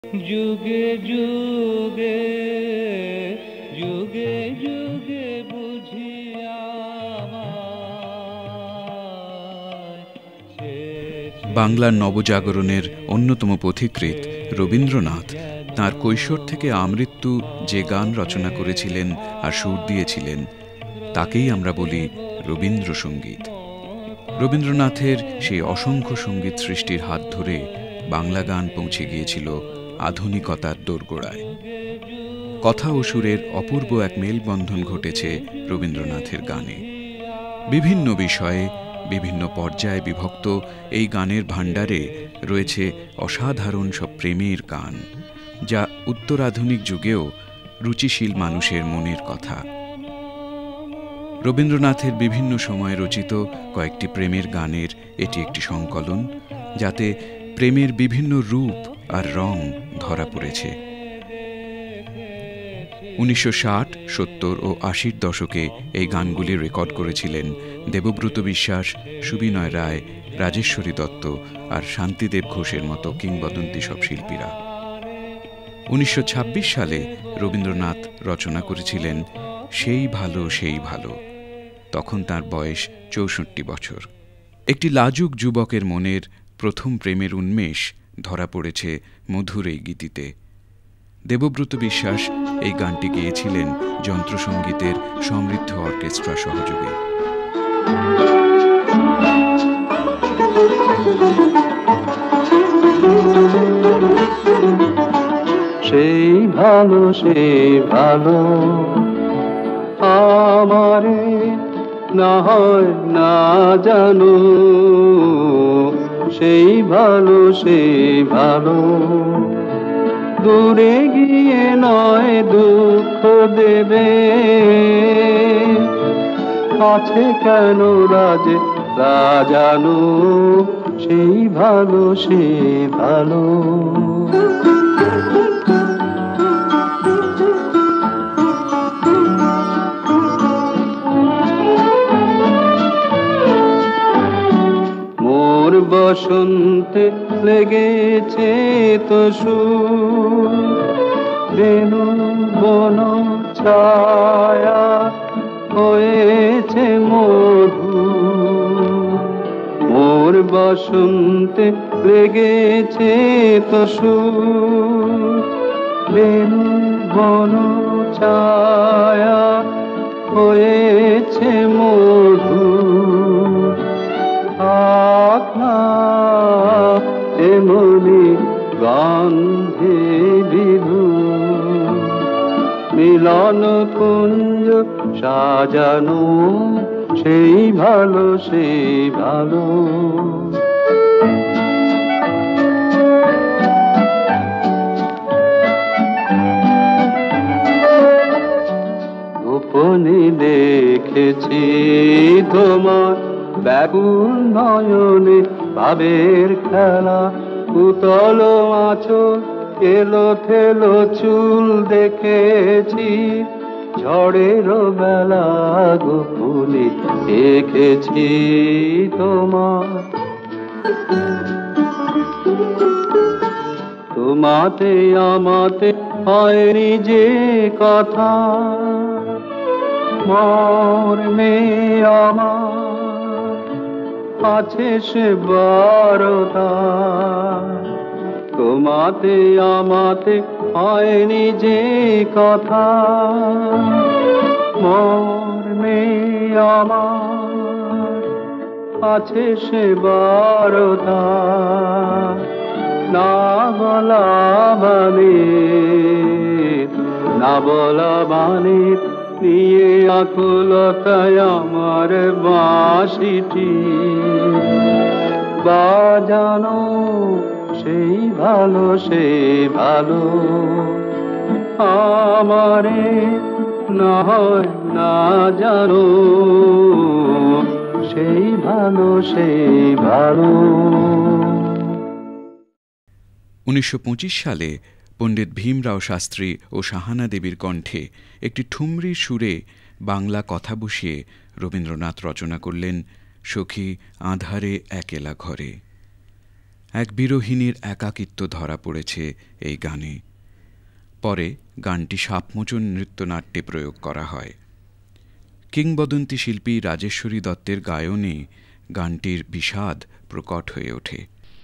যুগে যুগে যুগে যুগে বুঝিয়া বাংলার নবজাগরণের অন্যতম পথিকৃৎ রবীন্দ্রনাথ তাঁর কৈশোর থেকে আমৃত্যু যে গান রচনা করেছিলেন আর সুর দিয়েছিলেন তাকেই আমরা বলি রবীন্দ্রসঙ্গীত। রবীন্দ্রনাথের সেই অসংখ্য সঙ্গীত সৃষ্টির হাত ধরে বাংলা গান পৌঁছে গিয়েছিল আধুনিকতার দোরগোড়ায়। কথা ও সুরের অপূর্ব এক মেলবন্ধন ঘটেছে রবীন্দ্রনাথের গানে। বিভিন্ন বিষয়ে বিভিন্ন পর্যায়ে বিভক্ত এই গানের ভাণ্ডারে রয়েছে অসাধারণ সব প্রেমের গান, যা উত্তরাধুনিক যুগেও রুচিশীল মানুষের মনের কথা। রবীন্দ্রনাথের বিভিন্ন সময়ে রচিত কয়েকটি প্রেমের গানের এটি একটি সংকলন, যাতে প্রেমের বিভিন্ন রূপ আর রং ধরা পড়েছে। 1960, 70 ও 80-র দশকে এই গানগুলি রেকর্ড করেছিলেন দেবব্রত বিশ্বাস, সুবিনয় রায়, রাজেশ্বরী দত্ত আর শান্তিদেব ঘোষের মতো কিংবদন্তি সব শিল্পীরা। 1926 সালে রবীন্দ্রনাথ রচনা করেছিলেন সেই ভালো সেই ভালো। তখন তার বয়স 64 বছর। একটি লাজুক যুবকের মনের প্রথম প্রেমের উন্মেষ ধরা পড়েছে মধুর এই গীতিতে। দেবব্রত বিশ্বাস এই গানটি গেয়েছিলেন যন্ত্রসঙ্গীতের সমৃদ্ধ অর্কেস্ট্রা সহযোগে। সেই ভালো আমারে না হয় না জানো, সেই ভালো দূরে গিয়ে নয় দুঃখ দেবে, কাছে কেন রাজানো, সেই ভালো মোর বসন্তে লেগেছে তো সুর, বেনু বন ছায়া হয়েছে মধু, মোর বসন্তে লেগেছে তো সুর, বেনু বন ছায়া হয়েছে মধু, এমনি গন্ধে বিধু মিলন কুঞ্জ সাজানো, সেই ভালো গোপনে দেখেছি তোমার ব্যাকুল নয়নে ভাবের খেলা, উতল আঁচল এলো থেলো চুল দেখেছি, ঝড়ের বেলা গোপনে দেখেছি তোমাতে আমাতে হয়নি যে কথা, মর্মে আমার আছে সে বারতা, তোমাতে আমাতে হয়নি যে কথা, মর্মে আমার আছে সে বারতা, না বলা বাণী নিয়ে আকুলতায় আমার বাঁশিটি বাজানো, সেই ভালো আমারে না হয় না জানো, সেই ভালো 1925 সালে পণ্ডিত ভীমরাও শাস্ত্রী ও সাহানা দেবীর কণ্ঠে একটি ঠুমরির সুরে বাংলা কথা বসিয়ে রবীন্দ্রনাথ রচনা করলেন সখী আঁধারে একেলা ঘরে। এক বিরোহিণীর একাকিত্ব ধরা পড়েছে এই গানে। পরে গানটি সাপমোচন নৃত্যনাট্যে প্রয়োগ করা হয়। কিংবদন্তি শিল্পী রাজেশ্বরী দত্তের গায়নে গানটির বিষাদ প্রকট হয়ে ওঠে।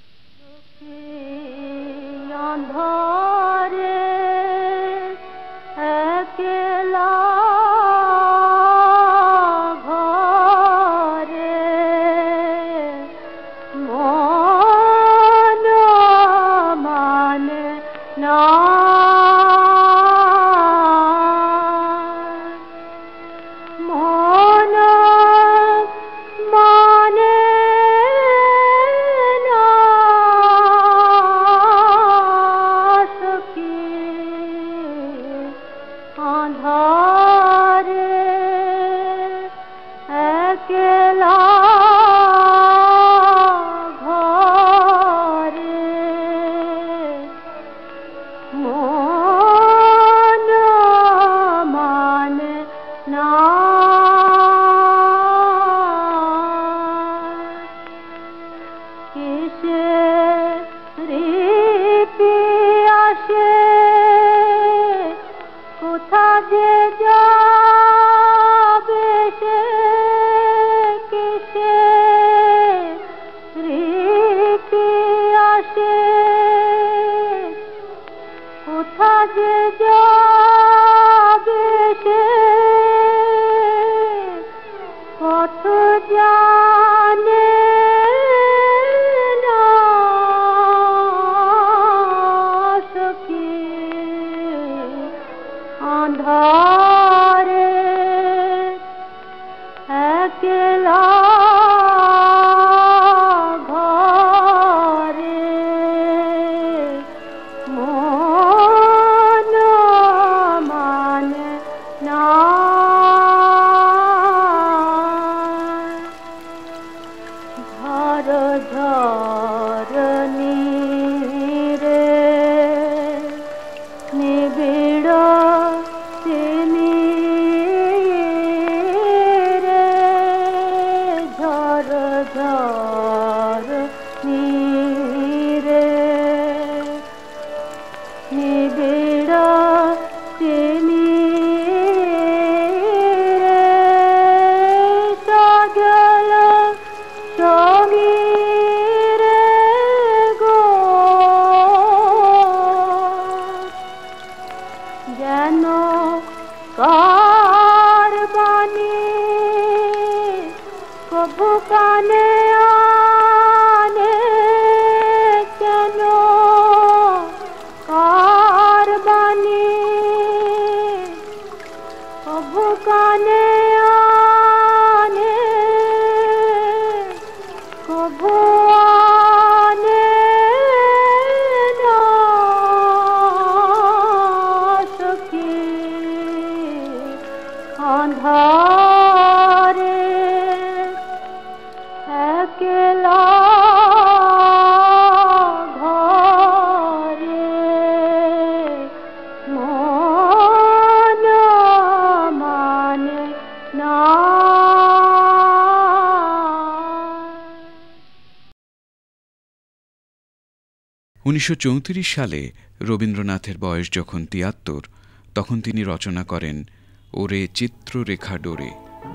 সালে রবীন্দ্রনাথের বয়স যখন ৭৩, তখন তিনি রচনা করেন ওরে চিত্ররেখা ডোরে।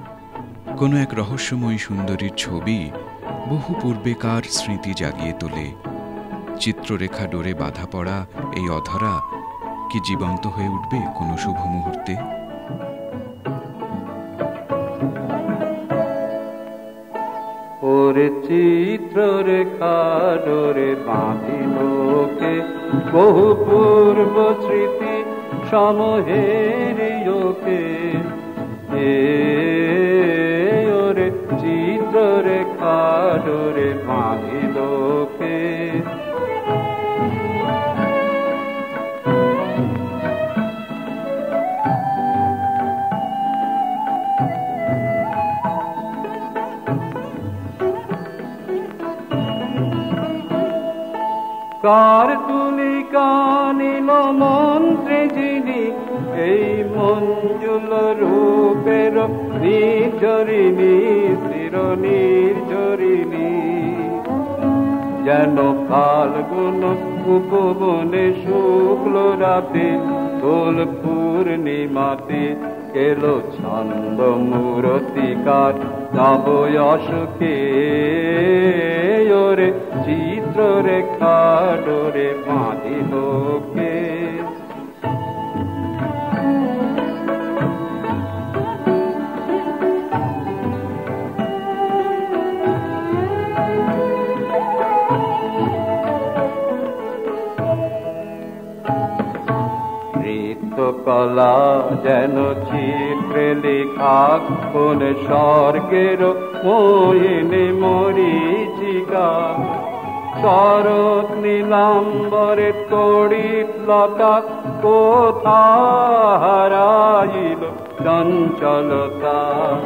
কোনো এক রহস্যময়ী সুন্দরীর ছবি বহু পূর্বেকার স্মৃতি জাগিয়ে তোলে। চিত্ররেখা ডোরে বাঁধা পড়া এই অধরা কি জীবন্ত হয়ে উঠবে কোনো শুভ মুহূর্তে? ওরে চিত্ররেখা ডোরে বাঁধিলোকে বহু পূর্ব স্মৃতি সমহের যোগে। ওরে চিত্ররেখা ডোরে বাঁধিলোকে কার তুলিকা নীল মন্ত্রে যিনি এই মঞ্জুল রূপের নির্ঝরিণী চির নির্ঝরিণী। যেন ফাল্গুন উপবনে শুক্ল রাতে দোল পূর্ণিমাতে এলো ছন্দ মূরতিকার নবয়শকে ওরে চিত্ররেখা ডোরে বাঁধিল কে। কলা যেন চিত্রে লেখা কোন স্বর্গের মোহিনী মরীচিকা, শরৎ নীলাম্বরে তড়িৎ লতা কোথা হারাইল চঞ্চলতা।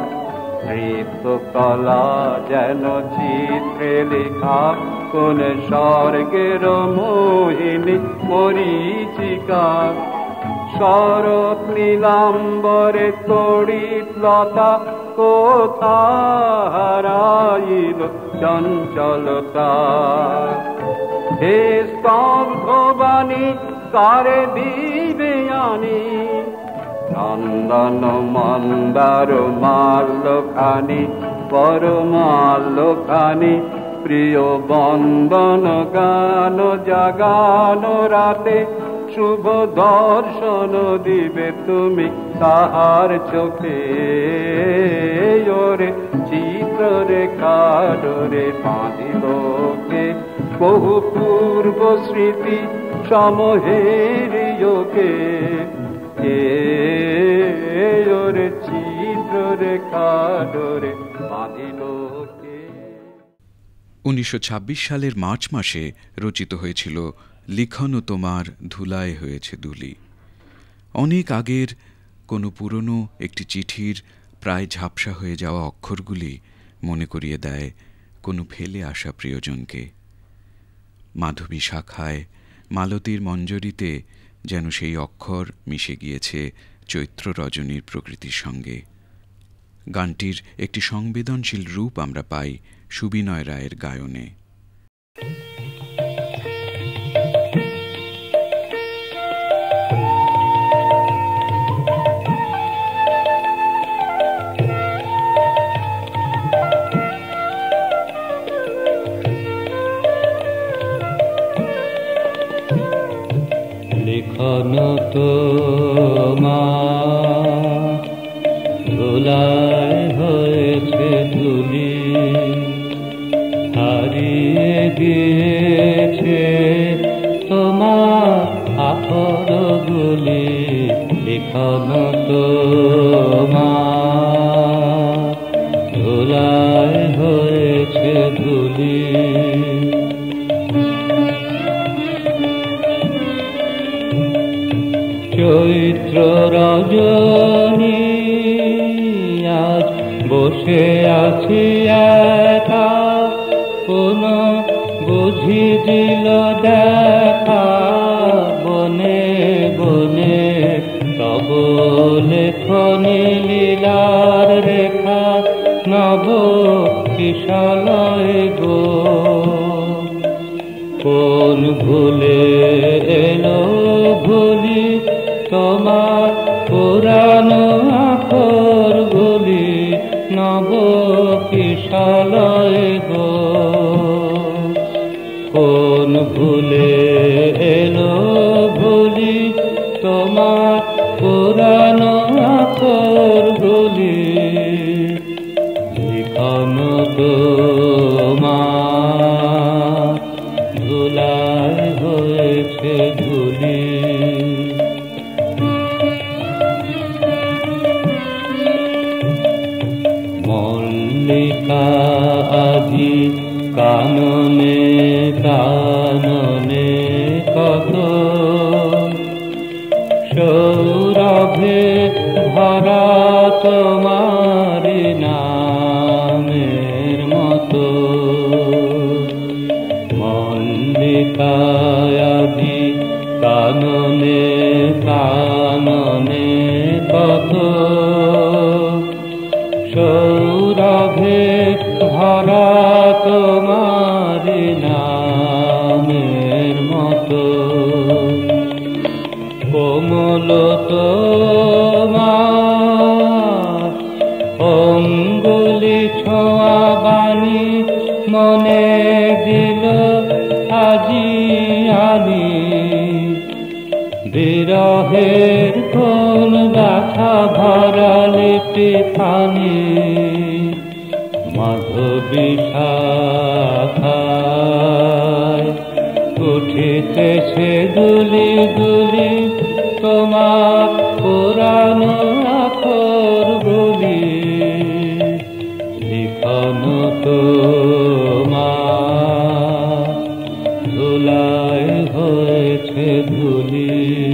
নৃত্যকলা যেন চিত্রে লেখা কোন স্বর্গের মোহিনী মরীচিকা, শরৎ নীলাম্বরে তড়িৎ লতা কোথা হারাইল চঞ্চলতা। হে স্তব্ধবাণী কারে দিবে আনি, চন্দন মন্দার মাল্যখানি পরমাল্যখানি, প্রিয় বন্দন গান জাগানো রাতে, শুভ দর্শন দিবে তুমি তাহার চোখে ওরে চিত্ররেখা ডোরে বাঁধিল কে। বহু পূর্ব স্মৃতি সমহেরিয়োকে ওরে চিত্ররেখা ডোরে বাঁধিল কে। 1926 সালের মার্চ মাসে রচিত হয়েছিল লিখনও তোমার ধুলায় হয়েছে দুলি। অনেক আগের কোনো পুরনো একটি চিঠির প্রায় ঝাপসা হয়ে যাওয়া অক্ষরগুলি মনে করিয়ে দেয় কোনো ফেলে আসা প্রিয়জনকে। মাধবী শাখায় মালতীর মঞ্জরিতে যেন সেই অক্ষর মিশে গিয়েছে চৈত্র রজনীর প্রকৃতির সঙ্গে। গানটির একটি সংবেদনশীল রূপ আমরা পাই সুবিনয় রায়ের গায়নে। লিখনও তোমার ধুলায় হয়েছে ধুলি, হারিয়ে গিয়েছে তোমার আখরগুলি। লিখনও তোমার ধুলায় হয়েছে ধুলি। চৈত্র রজনী আজ বসে আছি একা, কোন বুঝি দিল দেখা বনে বনে, তব লেখনী লীলার রেখা নব কিশলয় গো। কোন ভুলে এলো ভুলি তোমার পুরানো আখরগুলি নব কিশলয় গো। কোন ভুলে এলো ভুলি তোমার পুরানো আখরগুলি। লিখনও তোমার ধুলায় হয়েছে ধুলি। মল্লিকা আজি কাননে কাননে কত, সৌরভে ভরা তোমার নামের মতো। মল্লিকা আজি কাননে কাননে কত, সৌরভে ভরা তোমার নাম। কোমল তোমার অঙ্গুলি ছোঁয়া বাণী মনে দিল আজি আনি বিরহের কোন ব্যথা ভরালে পিথানি মাধবী শাখায় উঠিতেছে দুলি দুলি তোমার পুরানো আখর বলি লিখন তোমার ধুলায় হয়েছে ধুলি।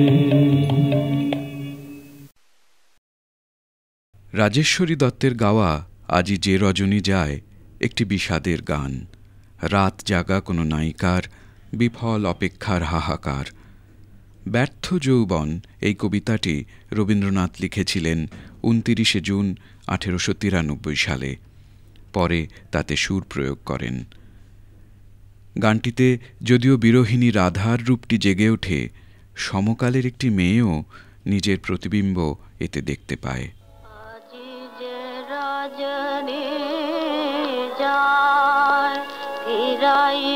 রাজেশ্বরী দত্তের গাওয়া আজি যে রজনী যায় একটি বিষাদের গান। রাত জাগা কোনো নায়িকার বিফল অপেক্ষার হাহাকার। ব্যর্থ যৌবন এই কবিতাটি রবীন্দ্রনাথ লিখেছিলেন ২৯ জুন ১৮৯৩ সালে। পরে তাতে সুর প্রয়োগ করেন। গানটিতে যদিও বিরোহিণী রাধার রূপটি জেগে ওঠে, সমকালের একটি মেয়েও নিজের প্রতিবিম্ব এতে দেখতে পায়। ফিরাই